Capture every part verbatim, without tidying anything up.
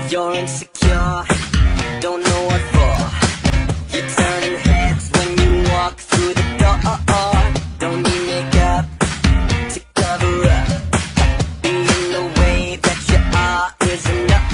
You're insecure, don't know what for. You're turning heads when you walk through the door. Don't need makeup to cover up. Being the way that you are is enough.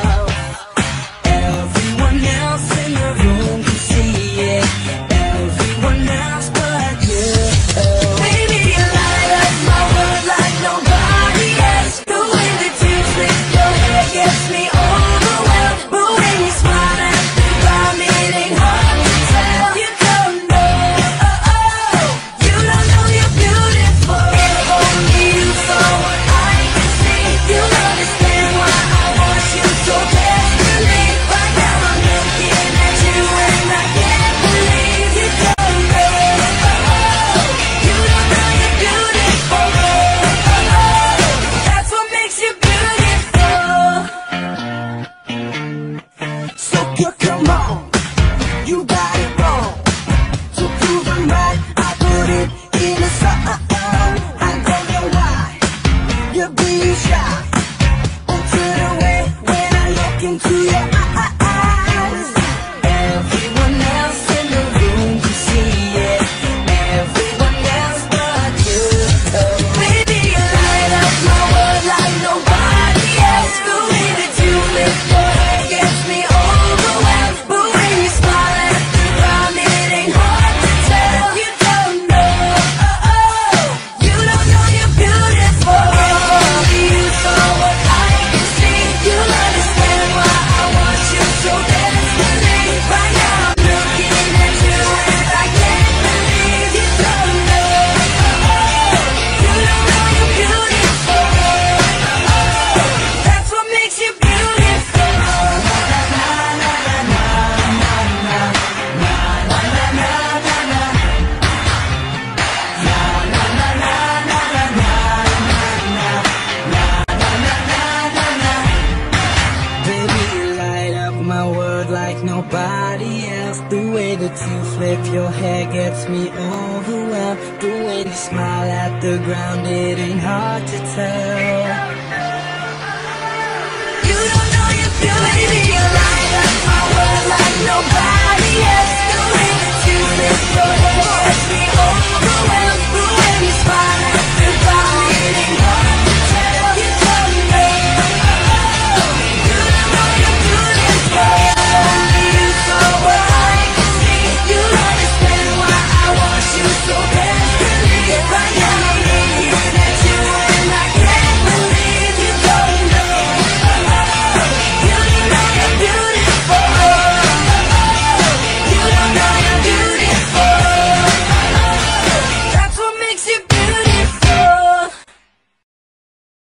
Everyone else in the room can see it. Everyone else but you. Baby, you light up my world like nobody else. The way that you flip your hair gets me overwhelmed. But when you smile at the crowd, it ain't hard to tell. You don't know, oh, oh, you don't know you're beautiful. If only you saw what I can see, you'll understand why I want you so desperately. Right now I'm looking at you and I can't believe you don't know, oh, oh, you don't know you're beautiful. Oh, oh, that's what makes you beautiful. So girl, come on, you got it wrong. To prove I'm right, I put it in a song. I don't know why you're being shy. Won't turn away when I look into your eyes. Everyone else in the room can see it. Everyone else but you. Baby, you light up my world like nobody else. The way that you lift your hair gets me overwhelmed. But when you smile at the crowd, it ain't hard to tell. You don't know, oh, oh, you don't know you're beautiful. If only you saw what I can see, you'll understand why I want you so desperately. Right now I'm looking at you and I can't believe you don't know, oh, oh, you don't know you're beautiful. Oh, oh, that's what makes you beautiful. Baby, you light up my world like nobody else. The way that you flip your hair gets me overwhelmed. The way you smile at the ground, it ain't hard to tell. You don't know you're beautiful. Baby, you light up my world like nobody